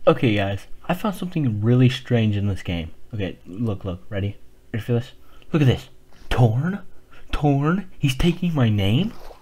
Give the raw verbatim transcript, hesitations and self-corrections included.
Okay guys, I found something really strange in this game. Okay, look, look, ready? Ready for this? Look at this. Torn? Torn? He's taking my name?